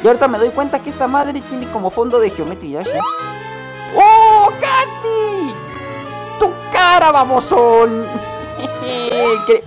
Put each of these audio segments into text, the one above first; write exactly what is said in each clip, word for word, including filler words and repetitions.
Y ahorita me doy cuenta que esta madre tiene como fondo de geometría, ¿sí? ¡Oh, casi! ¡Tu cara, babosón! ¿Qué?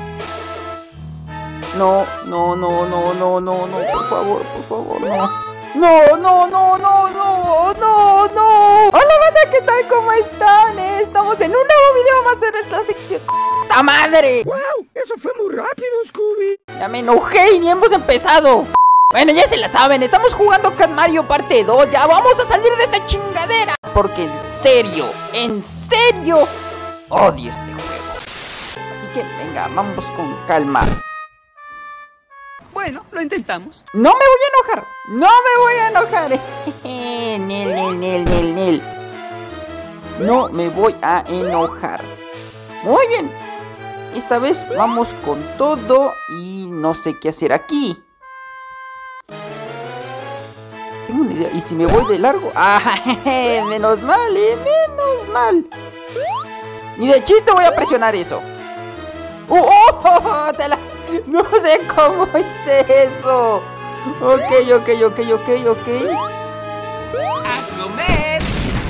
No, no, no, no, no, no, no, por favor, por favor, no. No, no, no, no, no, no, no. Hola, banda, ¿qué tal? ¿Cómo están? Eh, Estamos en un nuevo video más de nuestra sección. ¡Ta madre! ¡Wow! Eso fue muy rápido, Scooby. Ya me enojé y ni hemos empezado. Bueno, ya se la saben, estamos jugando Cat Mario parte dos. Ya vamos a salir de esta chingadera. Porque en serio, en serio, odio este juego. Así que venga, vamos con calma. Bueno, lo intentamos. No me voy a enojar, no me voy a enojar. Nel, nel, nel, nel, nel. No me voy a enojar. Muy bien. Esta vez vamos con todo y no sé qué hacer aquí. Tengo una idea. ¿Y si me voy de largo? Ah, menos mal, eh, menos mal. Ni de chiste voy a presionar eso. ¡Oh, oh, oh! Te la... No sé cómo hice eso. Ok, ok, ok, ok, ok. ¡A comer!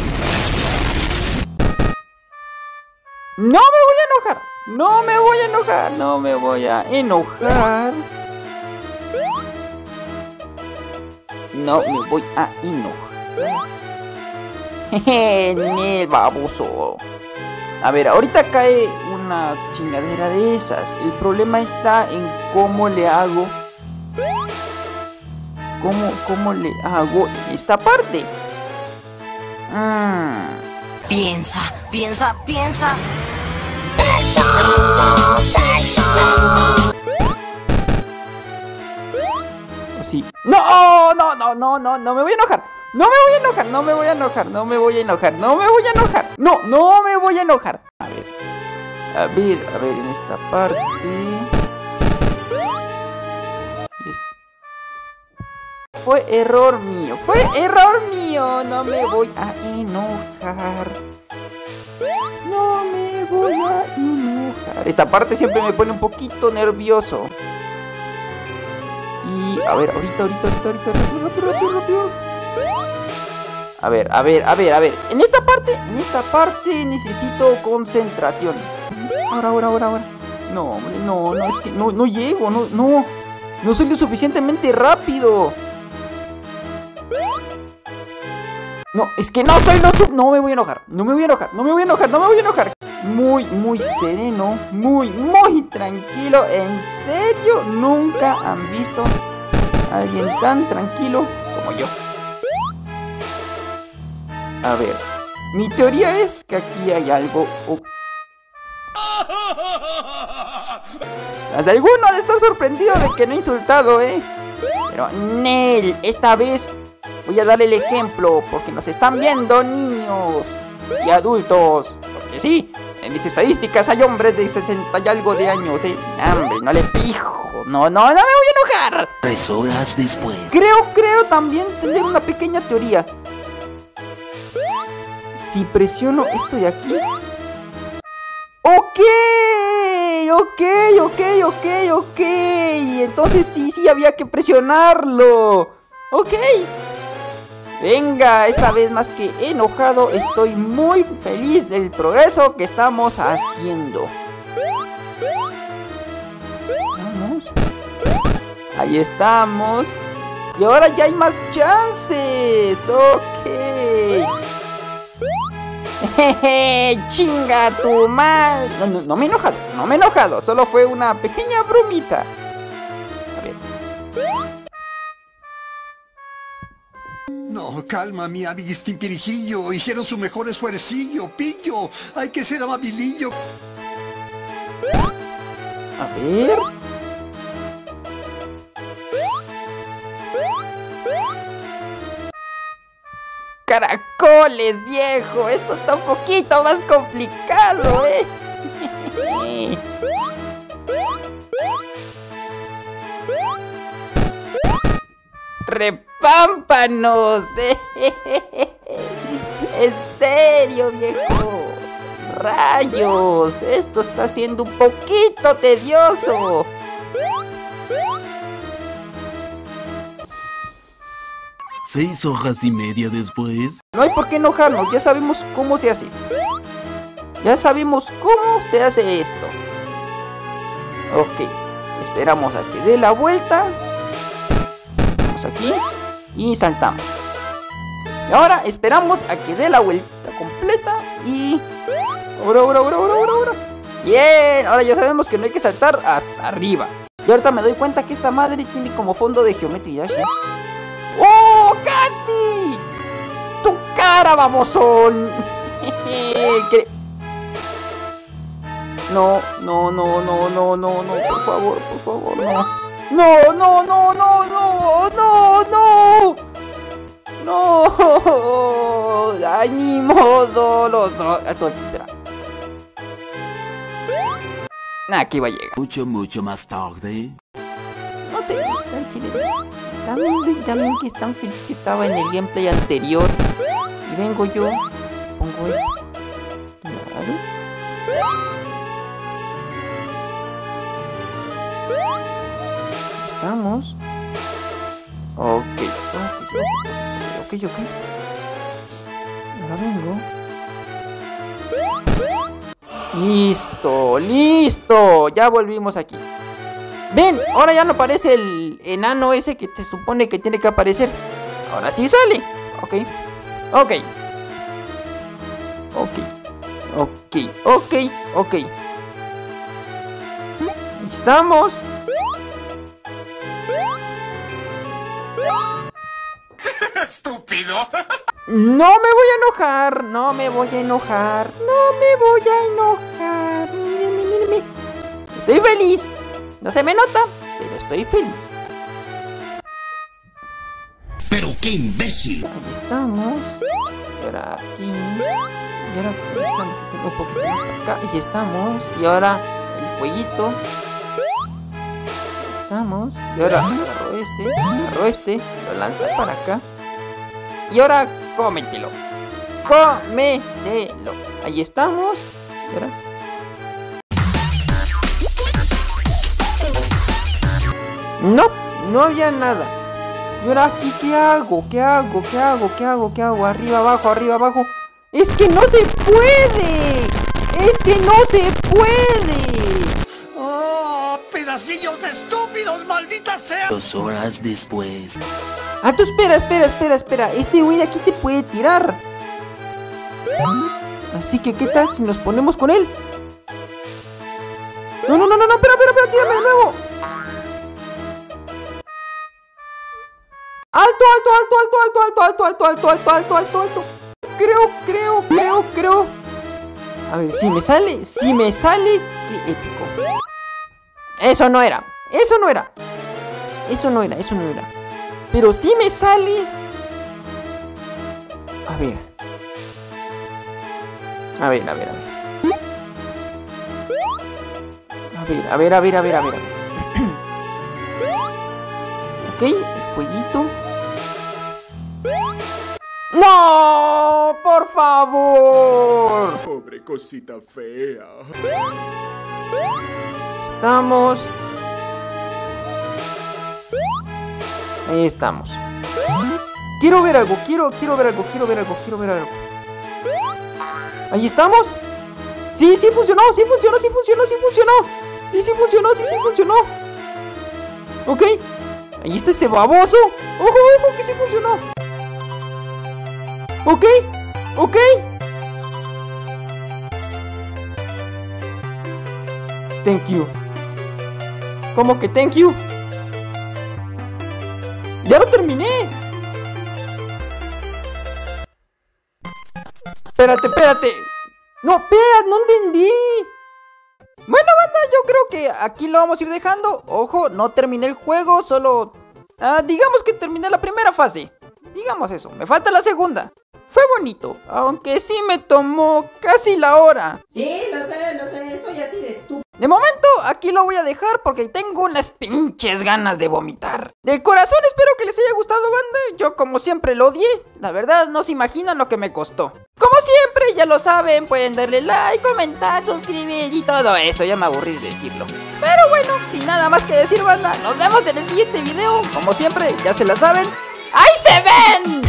No me voy a enojar. No me voy a enojar. No me voy a enojar. No me voy a enojar. Jeje, Nel, baboso. A ver, ahorita cae una chingadera de esas. El problema está en cómo le hago. ¿Cómo, cómo le hago esta parte? Mm. Piensa, piensa, piensa. Sí. No, no, no, no, no, no me voy a enojar. No me voy a enojar, no me voy a enojar, no me voy a enojar, no me voy a enojar. No, no me voy a enojar. A ver, a ver, a ver, en esta parte. Fue error mío, fue error mío. No me voy a enojar. No me voy a enojar. Esta parte siempre me pone un poquito nervioso. Y a ver, ahorita, ahorita, ahorita, ahorita, rápido, rápido, rápido, rápido. A ver, a ver, a ver, a ver. En esta parte, en esta parte necesito concentración. Ahora, ahora, ahora, ahora. No, hombre, no, no, es que no, no llego, no, no. No soy lo suficientemente rápido. No, es que no soy lo su... No me voy a enojar, no me voy a enojar, no me voy a enojar, no me voy a enojar. Muy, muy sereno, muy, muy tranquilo. En serio, nunca han visto a alguien tan tranquilo como yo. A ver, mi teoría es que aquí hay algo... Oh. Hasta alguno ha de estar sorprendido de que no he insultado, ¿eh? Pero, Nel, esta vez voy a dar el ejemplo, porque nos están viendo niños y adultos. Porque sí, en mis estadísticas hay hombres de sesenta y algo de años, ¿eh? Hombre, no le pijo. No, no, no me voy a enojar. Tres horas después. Creo, creo también tener una pequeña teoría. Si presiono esto de aquí. Ok, ok, ok, ok, ok. Entonces sí, sí, había que presionarlo. Ok. Venga, esta vez más que enojado, estoy muy feliz del progreso que estamos haciendo. Vamos. Ahí estamos. Y ahora ya hay más chances. Ok. Jeje, chinga tu madre. No, no, no me he enojado, no me he enojado. Solo fue una pequeña bromita. A ver. No, calma, mi amiguistín Pirijillo. Hicieron su mejor esfuercillo, pillo. Hay que ser amabilillo. A ver. Caracoles, viejo. Esto está un poquito más complicado, eh. Repámpanos, eh. En serio, viejo. Rayos, esto está siendo un poquito tedioso. Seis hojas y media después. No hay por qué enojarnos, ya sabemos cómo se hace. Ya sabemos cómo se hace esto. Ok, esperamos a que dé la vuelta. Vamos aquí y saltamos. Y ahora esperamos a que dé la vuelta completa y... Ahora, ahora, ahora, ahora, ahora, ahora. Bien, ahora ya sabemos que no hay que saltar hasta arriba. Y ahorita me doy cuenta que esta madre tiene como fondo de geometría, ¿sí? ¡Oh, casi! ¡Tu cara, babosón! ¿Qué? No, no, no, no, no, no, no, por favor, por favor, no. No, no, no, no, no, no, no. No. Ay, ni modo, los dos. Espera. Aquí va a llegar. Mucho, mucho más tarde. No sé, al chile. También, también que están felices que estaba en el gameplay anterior. Y vengo yo, pongo esto. Claro. Estamos. Ok, ok, ok, ok, ok. Ahora vengo. Listo, listo. Ya volvimos aquí. Ven, ahora ya no aparece el enano ese que se supone que tiene que aparecer. Ahora sí sale. Ok, ok. Ok, ok, ok, ok. Estamos. ¡Estúpido! No me voy a enojar, no me voy a enojar, no me voy a enojar. Mire, mire, mire. Estoy feliz. No se me nota, pero estoy feliz. ¡Pero qué imbécil! Ahí estamos. Y ahora aquí. Y ahora vamos a hacer un poquito más para acá. Y estamos. Y ahora el fueguito. Estamos. Y ahora agarro este. Agarro este. Lo lanzo para acá. Y ahora cómetelo. Cómetelo. Ahí estamos. Y ahora. No, no había nada. Y ahora aquí, ¿qué hago? ¿Qué hago? ¿Qué hago? ¿Qué hago? ¿Qué hago? Arriba, abajo, arriba, abajo. ¡Es que no se puede! ¡Es que no se puede! ¡Oh, pedacillos de estúpidos, maldita sea! Dos horas después. Ah, tú espera, espera, espera, espera. Este güey de aquí te puede tirar. Así que, ¿qué tal si nos ponemos con él? No, no, no, no, no, espera, espera, espera, tírame de nuevo. Alto, alto, alto, alto, alto, alto, alto, alto, alto, alto, alto, alto. Creo, creo, creo, creo. A ver, si me sale, si me sale, qué épico. Eso no era, eso no era. Eso no era, eso no era. Pero si me sale. A ver. A ver, a ver, a ver. A ver, a ver, a ver, a ver, a ver. Ok, el fueguito. ¡No! ¡Por favor! Pobre cosita fea. Estamos. Ahí estamos. Quiero ver algo, quiero, quiero ver algo, quiero ver algo, quiero ver algo. Ahí estamos. Sí, sí funcionó, sí funcionó, sí funcionó, sí funcionó. Sí, sí funcionó, sí, sí funcionó. Ok. Ahí está ese baboso. Ojo, ojo, que sí funcionó. Ok, ok. Thank you. ¿Cómo que thank you? ¡Ya lo terminé! Espérate, espérate. No, espera, no entendí. Bueno, banda, yo creo que aquí lo vamos a ir dejando. Ojo, no terminé el juego, solo... Ah, digamos que terminé la primera fase. Digamos eso, me falta la segunda. Fue bonito, aunque sí me tomó casi la hora. Sí, lo sé, lo sé, soy así de estúpido. De momento, aquí lo voy a dejar porque tengo unas pinches ganas de vomitar. De corazón espero que les haya gustado, banda. Yo como siempre lo odié. La verdad, no se imaginan lo que me costó. Como siempre, ya lo saben, pueden darle like, comentar, suscribir y todo eso. Ya me aburrí de decirlo. Pero bueno, sin nada más que decir, banda, nos vemos en el siguiente video. Como siempre, ya se la saben. ¡Ay! ¡Ahí se ven!